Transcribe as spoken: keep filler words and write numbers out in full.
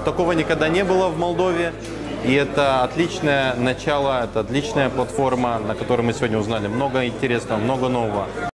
такого никогда не было в Молдове. И это отличное начало, это отличная платформа, на которой мы сегодня узнали много интересного, много нового.